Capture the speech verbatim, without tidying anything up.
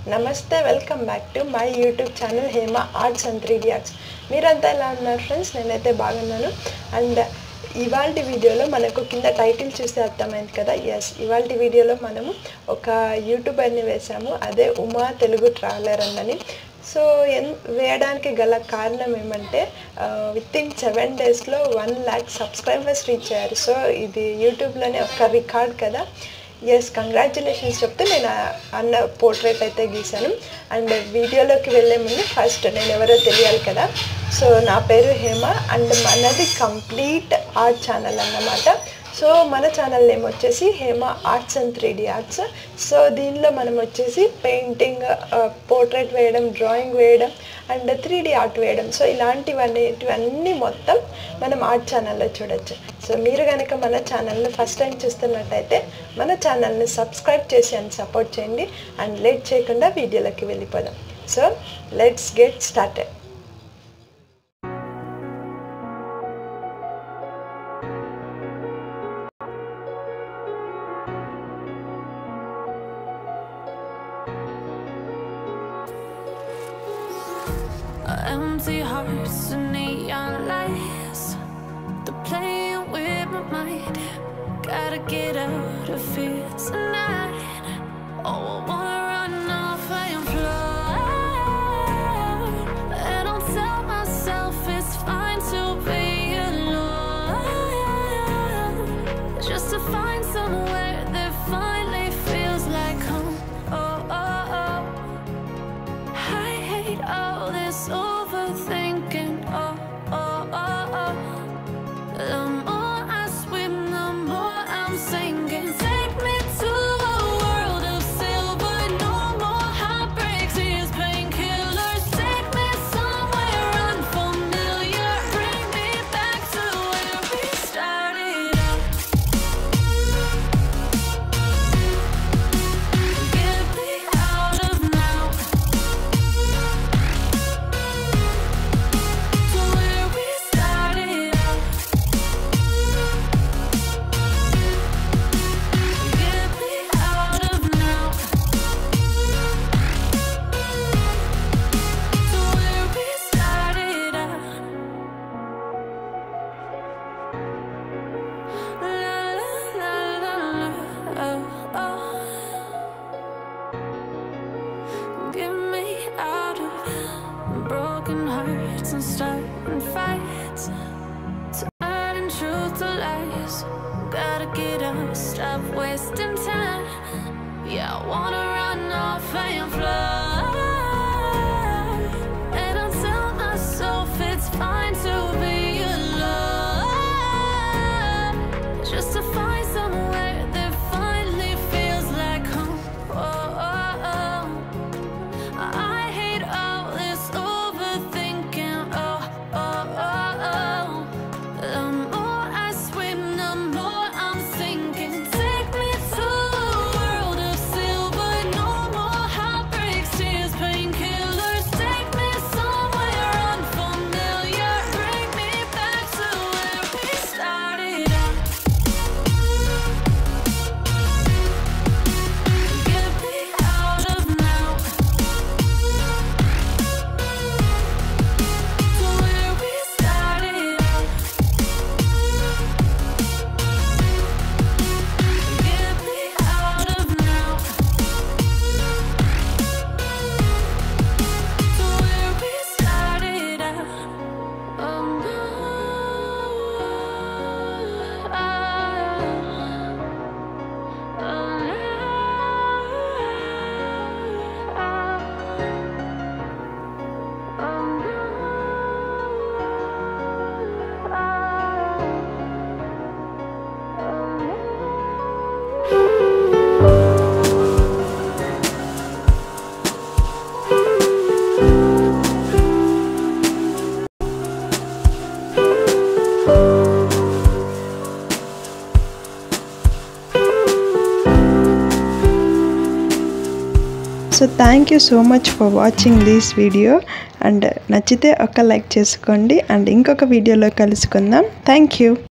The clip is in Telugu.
నమస్తే welcome back to my YouTube channel Hema arts and three D arts. మీరంతా ఎలా ఉన్నారు ఫ్రెండ్స్? నేనైతే బాగున్నాను. అండ్ ఇవాళ వీడియోలో మనకు కింద టైటిల్ చూస్తే అర్థమైంది కదా. ఎస్, ఇవాళ వీడియోలో మనము ఒక యూట్యూబర్ని వేసాము, అదే ఉమా తెలుగు ట్రావెలర్ అన్నని. సో ఎన్ వేయడానికి గల కారణం ఏమంటే విత్ ఇన్ సెవెన్ డేస్లో వన్ ల్యాక్ సబ్స్క్రైబర్స్ రీచ్ అయ్యారు. సో ఇది యూట్యూబ్లోనే ఒక రికార్డ్ కదా. ఎస్, కంగ్రాచులేషన్స్ చెప్తే నేను అన్న పోర్ట్రేట్ అయితే గీసాను. అండ్ వీడియోలోకి వెళ్ళే ముందు ఫస్ట్ నేను ఎవరో తెలియాలి కదా. సో నా పేరు హేమ అండ్ మనది కంప్లీట్ ఆర్ట్ ఛానల్ అన్నమాట. సో మన ఛానల్ నేమ్ వచ్చేసి Hema arts and three D arts. So దీనిలో మనం వచ్చేసి పెయింటింగ్, పోర్ట్రేట్ వేయడం, డ్రాయింగ్ వేయడం అండ్ త్రీ డి ఆర్ట్ వేయడం, సో ఇలాంటివన్నీ ఇవన్నీ మొత్తం మనం ఆర్ట్ ఛానల్లో చూడొచ్చు. సో మీరు కనుక మన ఛానల్ని ఫస్ట్ టైం చూస్తున్నట్టయితే మన ఛానల్ని సబ్స్క్రైబ్ చేసి అండ్ సపోర్ట్ చేయండి. అండ్ లేట్ చేయకుండా వీడియోలోకి వెళ్ళిపోదాం. So let's get started. Empty hearts and neon lights, they're playing with my mind. Gotta get out of here tonight. Oh, I wanna run off and fly. And I'll tell myself it's fine to be alone, just to find somewhere that finally feels like home. Oh, oh, oh, I hate all this overthinking. Oh, oh, oh, oh, the more I swim, the more I'm sinking. Take me to a world of silver, no more heartbreaks, here's painkillers. Take me somewhere unfamiliar, bring me back to where we started out. Get me out of now, to where we started out. Get me out of now, to where we started out. La la la la la, oh, oh. Get me out of broken hearts and starting fights, turning truth to lies. Gotta get up, stop wasting time. Yeah, I wanna run off and fly. And I'll tell myself it's fine to be alone, just to find somewhere that finally feels like home. Oh, oh, oh, I hate all this overthinking. Oh, oh, oh, oh, the more I swim, the more I'm sinking. Take me to a world of silver, no more heartbreaks, tears, painkillers. Take me somewhere unfamiliar, bring me back to where we started out. Get me out of now, to where we started out. Get me out of now, to where we started out. Oh no, oh, oh no, oh no, so thank you so much for watching this video. And నచ్చితే ఒక లైక్ చేసుకోండి. అండ్ ఇంకొక వీడియోలో కలుసుకుందాం. Thank you.